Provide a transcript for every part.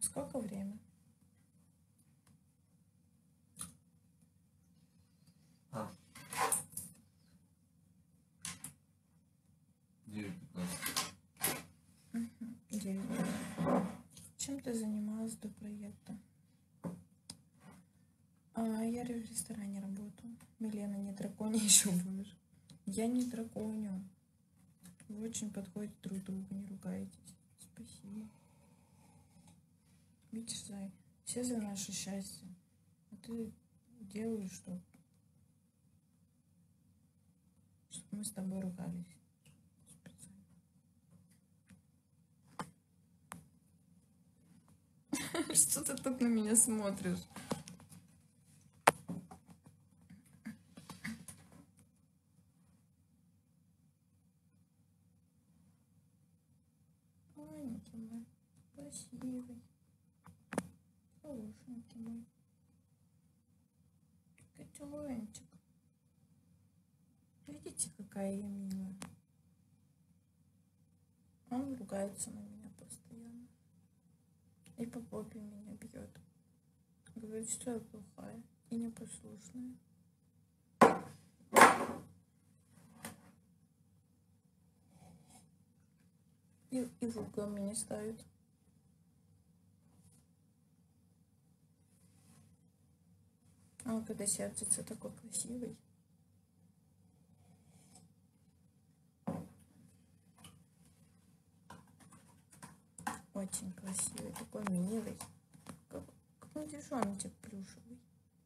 Сколько время? А. 9:15. 9. Чем ты занималась до проекта? Я в ресторане работаю. Милена, не дракони еще будешь. Я не драконю. Вы очень подходите друг к другу, не ругаетесь. Спасибо. Видишь, Зай, все за наше счастье. А ты делаешь, чтобы мы с тобой ругались. Что ты так на меня смотришь? Маленький мой, красивый, хорошенький мой, котеночек. Видите, какая я милая? Он ругается на меня постоянно. И по попе меня бьет. Говорит, что я плохая и непослушная. И в угол меня ставит. А он когда сердится, такой красивый. Очень красивый, такой милый. Как медвежоночек плюшевый.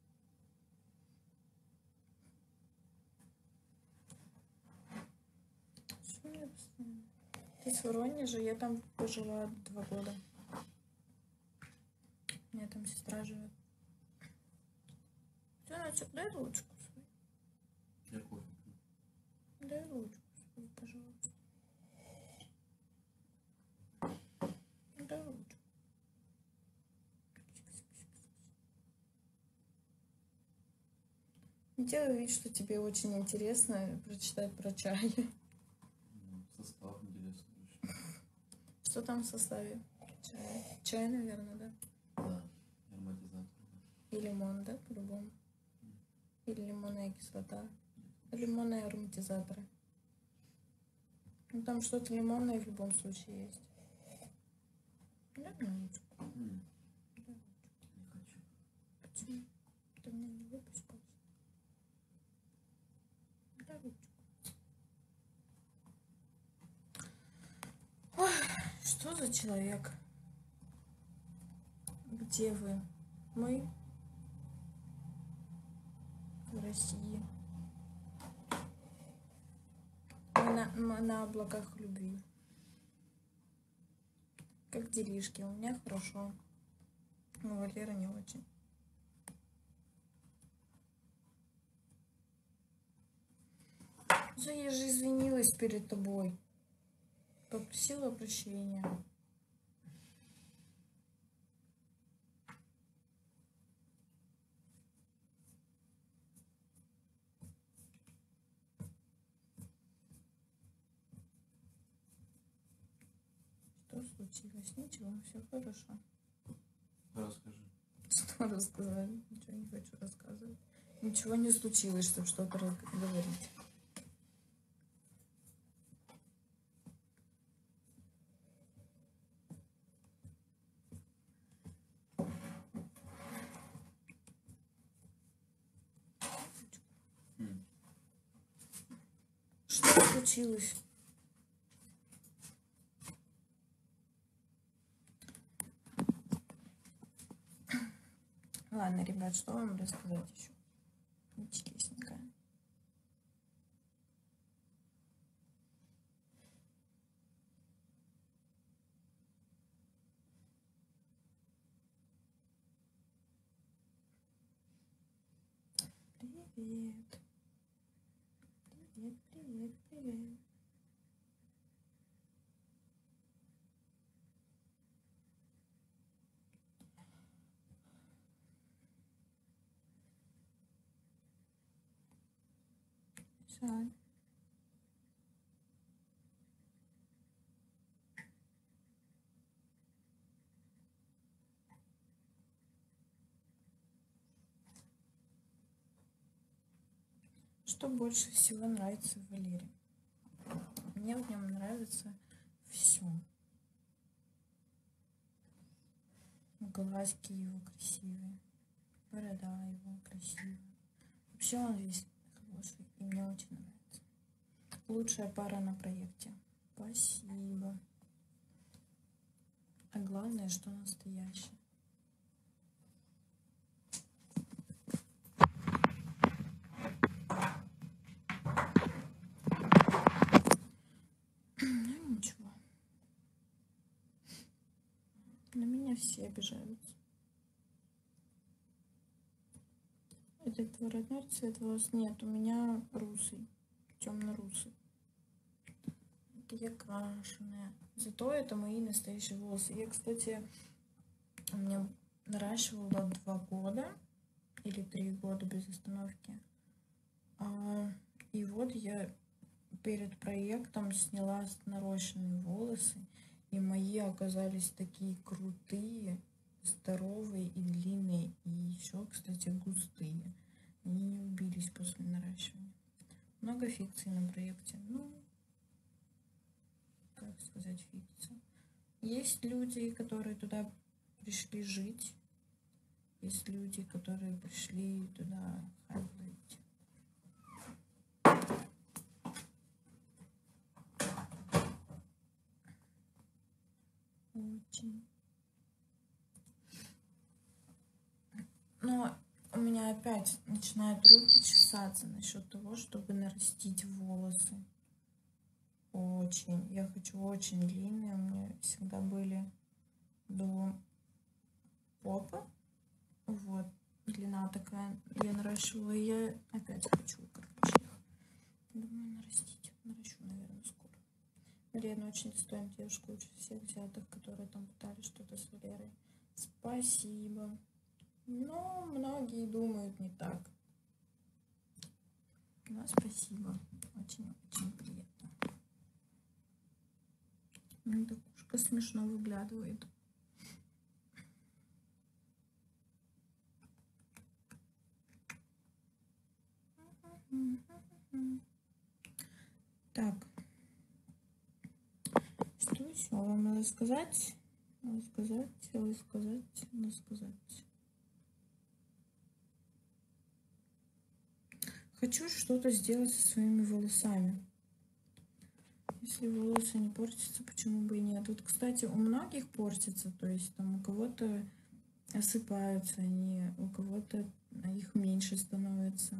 Что мне постоянно? Ты в Воронеже, я там пожила 2 года. У меня там сестра живет. Сыночек, дай ручку свою. Я кофе пью. Дай ручку свою, пожалуйста. Дай ручку. Делай вид, что тебе очень интересно прочитать про чай. Состав интересный очень. Что там в составе? Чай, наверное, да? Да, ароматизатор. И лимон, да, по-любому? Или лимонная кислота. Лимонные ароматизаторы. Ну там что-то лимонное в любом случае есть. Дай мне ручку. Не хочу. Почему? Ты меня не выпускаешь? Дай ручку. Ой, что за человек? Где вы? Мы в России. Мы на облаках любви. Как делишки? У меня хорошо. У Валеры не очень. Я же извинилась перед тобой. Попросила прощения. Что случилось? Ничего, все хорошо. Расскажи. Что рассказать? Ничего не хочу рассказывать. Ничего не случилось, чтобы что-то говорить. Что случилось? Ладно, ребят, что вам рассказать еще? Интересненькое. Привет. Привет, привет, привет. Жаль. Что больше всего нравится в Валере? Мне в нем нравится все. Глазки его красивые, борода его красивая. Вообще он весь хороший, и мне очень нравится. Лучшая пара на проекте. Спасибо. А главное, что настоящий. Ну ничего. На меня все обижаются. Это твой родной цвет волос? Нет, у меня русый, темно-русый. Это я крашеная. Зато это мои настоящие волосы. Я, кстати, у меня наращивала 2 года или 3 года без остановки. И вот я перед проектом сняла нарощенные волосы, и мои оказались такие крутые, здоровые и длинные, и еще, кстати, густые. Они не убились после наращивания. Много фикций на проекте. Ну, как сказать, фикция. Есть люди, которые туда пришли жить. Есть люди, которые пришли туда хайплить. Очень. Но у меня опять начинают руки чесаться насчет того, чтобы нарастить волосы. Очень. Я хочу очень длинные. У меня всегда были до попы. Вот. Длина такая. Я наращивала, и я опять хочу, короче, их. Думаю, нарастить. Наращу, наверное, скоро. Марина очень достойная девушка, лучше всех взятых, которые там пытались что-то с Валерой. Спасибо. Но многие думают не так. Но спасибо. Очень-очень приятно. Ну, так ушко смешно выглядывает. Так. Что еще вам надо сказать? Рассказать. Хочу что-то сделать со своими волосами. Если волосы не портятся, почему бы и нет? Вот, кстати, у многих портятся, то есть там у кого-то осыпаются они, у кого-то их меньше становится.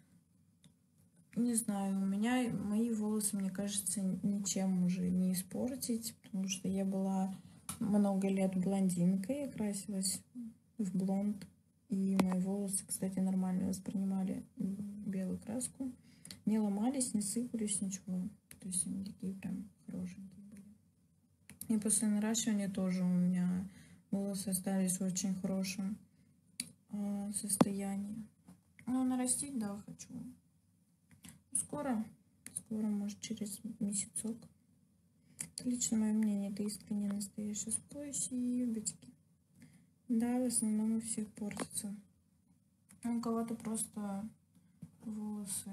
Не знаю, у меня мои волосы, мне кажется, ничем уже не испортить, потому что я была много лет блондинкой, я красилась в блонд, и мои волосы, кстати, нормально воспринимали белую краску, не ломались, не сыпались, ничего, то есть они такие прям хорошенькие были. И после наращивания тоже у меня волосы остались в очень хорошем состоянии. Ну, нарастить, да, хочу. Скоро, может, через месяцок. Это лично мое мнение, это искренне настоящее. Спасибочки. Да, в основном у всех портится. А у кого-то просто волосы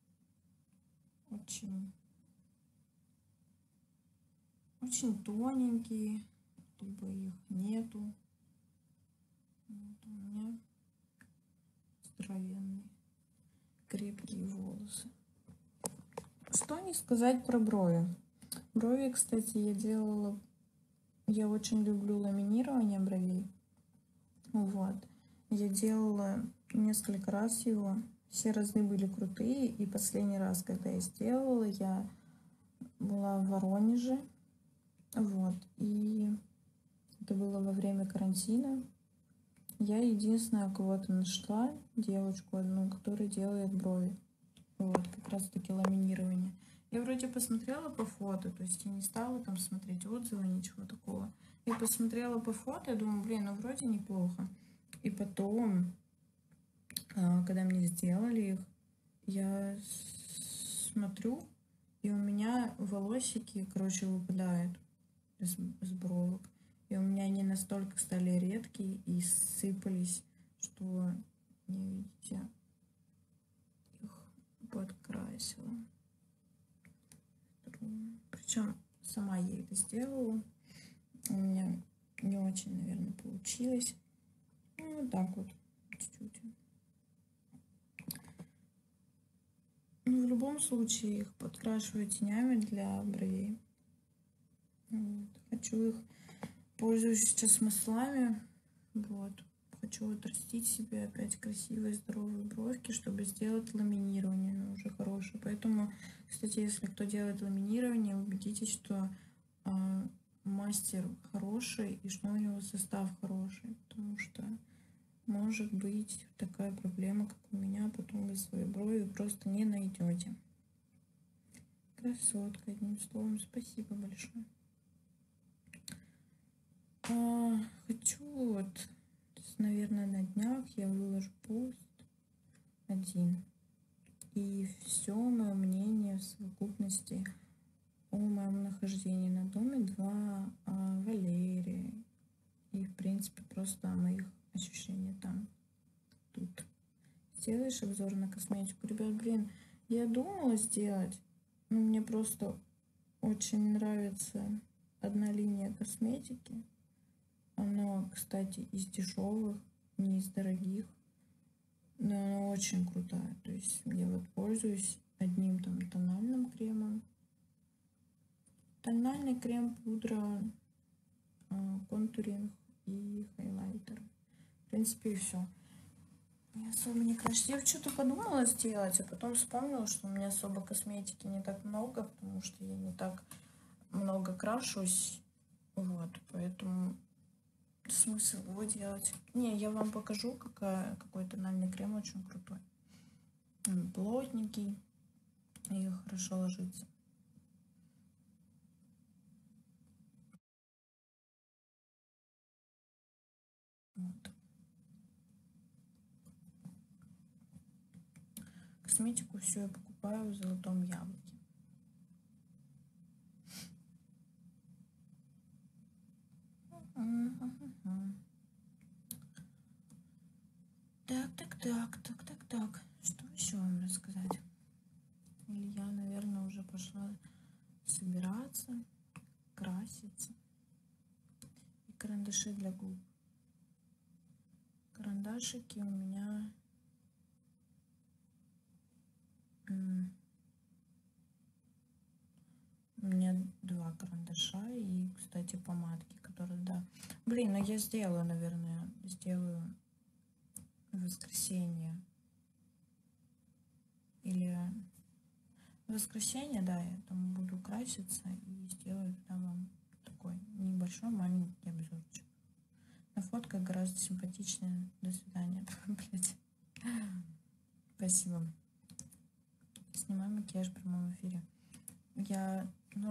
очень тоненькие, либо их нету. Вот у меня здоровенные, крепкие волосы. Что не сказать про брови? Брови, кстати, я очень люблю ламинирование бровей. Вот. Я делала несколько раз его. Все разы были крутые. И последний раз, когда я сделала, я была в Воронеже. Вот. И это было во время карантина. Я единственная кого-то нашла, девочку одну, которая делает брови. Вот, как раз таки ламинирование. Я вроде посмотрела по фото, то есть я не стала там смотреть отзывы, ничего такого. Я посмотрела по фото, я думаю, блин, ну вроде неплохо. И потом, когда мне сделали их, я смотрю, и у меня волосики, короче, выпадают с бровок. И у меня они настолько стали редкие и сыпались, что, не видите, их подкрасила. Причем сама я это сделала. У меня не очень, наверное, получилось. Ну, вот так вот, чуть-чуть. Ну, в любом случае их подкрашиваю тенями для бровей. Вот. Хочу их, пользуюсь сейчас маслами. Вот. Хочу отрастить себе опять красивые, здоровые бровки, чтобы сделать ламинирование, ну, уже хорошее. Поэтому, кстати, если кто делает ламинирование, убедитесь, что мастер хороший и что у него состав хороший, потому что может быть такая проблема, как у меня, потом вы свои брови просто не найдете. Красотка, одним словом, спасибо большое. Хочу вот, наверное, на днях я выложу пост один. И все мое мнение в совокупности о моем нахождении на доме 2, о Валерии и, в принципе, просто о моих ощущениях там, тут. Сделаешь обзор на косметику? Ребят, блин, я думала сделать, но мне просто очень нравится одна линия косметики. Она, кстати, из дешевых, не из дорогих, но она очень крутая. То есть я вот пользуюсь одним там тональным кремом. Тональный крем, пудра, контуринг и хайлайтер. В принципе, и все. Я особо не крашусь. Я что-то подумала сделать, а потом вспомнила, что у меня особо косметики не так много, потому что я не так много крашусь. Вот, поэтому смысл его делать. Не, я вам покажу, какой тональный крем очень крутой. Он плотненький и хорошо ложится. Вот. Косметику все я покупаю в Золотом Яблоке. Так. Что еще вам рассказать? Или я, наверное, уже пошла собираться, краситься. И карандаши для губ. Карандашики у меня... У меня 2 карандаша и, кстати, помадки, которые, да. Блин, ну я сделаю, наверное, в воскресенье. Или в воскресенье, да, я там буду краситься и сделаю тогда вам такой небольшой маленький обзорчик. На фотках гораздо симпатичнее. До свидания. Блять. Спасибо. Снимаю макияж в прямом эфире. Я,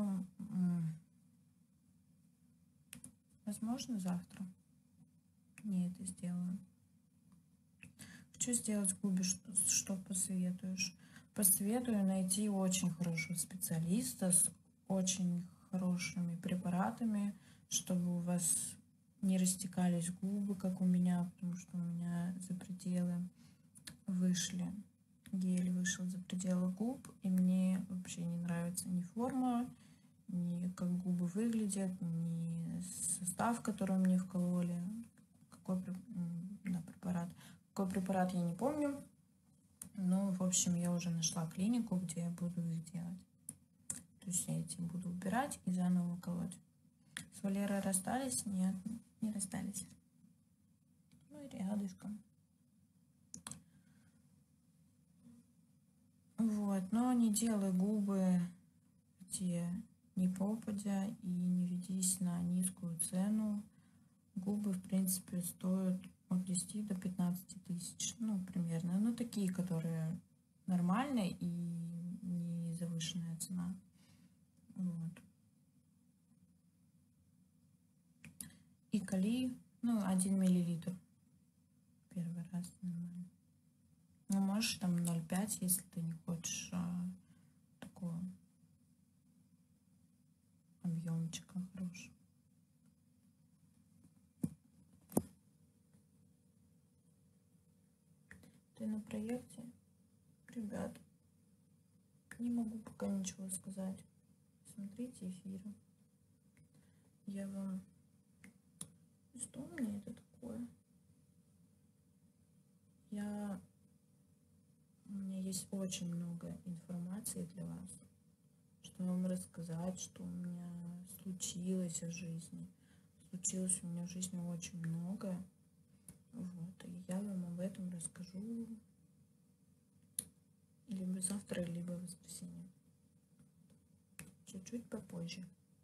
возможно, завтра не это сделаю. Хочу сделать губы, что посоветуешь? Посоветую найти очень хорошего специалиста с очень хорошими препаратами, чтобы у вас не растекались губы, как у меня, потому что у меня за пределы вышли. Гель вышел за пределы губ, и мне вообще не нравится ни форма, ни как губы выглядят, ни состав, который мне вкололи. Какой препарат? Какой препарат, я не помню. Но, в общем, я уже нашла клинику, где я буду их делать. То есть я эти буду убирать и заново колоть. С Валерой расстались? Нет, не расстались. Ну и рядышком. Вот, но не делай губы, где не попадя, и не ведись на низкую цену. Губы, в принципе, стоят от 10 до 15 тысяч, ну, примерно. Ну, такие, которые нормальные и не завышенная цена. Вот. И кали, 1 миллилитр. Первый раз нормально. Ну, можешь там 0,5, если ты не хочешь такого объемчика хорошего. Ты на проекте? Ребят, Не могу пока ничего сказать. Смотрите эфиры. Я вам... Что у меня это такое? У меня есть очень много информации для вас, что вам рассказать, что у меня случилось в жизни. Случилось у меня в жизни очень много. Вот, и я вам об этом расскажу либо завтра, либо в воскресенье. Чуть-чуть попозже.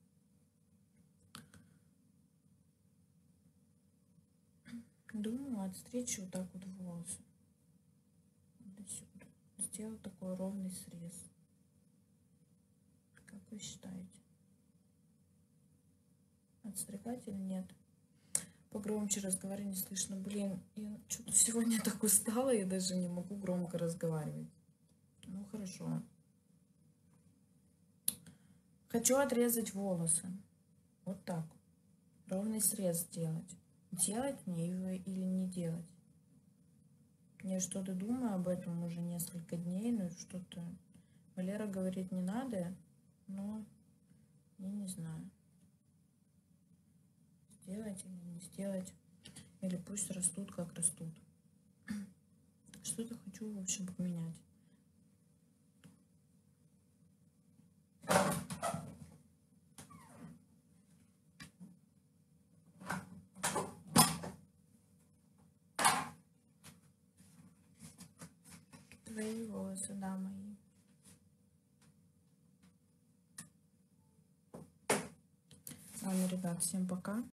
Думаю, отстричь вот так вот волосы. До сюда. Сделать такой ровный срез. Как вы считаете? Отстригать или нет? Погромче разговаривай, не слышно. Блин, я что-то сегодня так устала, я даже не могу громко разговаривать. Ну хорошо. Хочу отрезать волосы. Вот так. Ровный срез сделать. Делать мне его или не делать? Я что-то думаю об этом уже несколько дней, но что-то... Валера говорит, не надо, но я не знаю. Сделать или не сделать. Или пусть растут, как растут. Что-то хочу, в общем, поменять. Твои волосы, да, мои. Ладно, ребят, всем пока.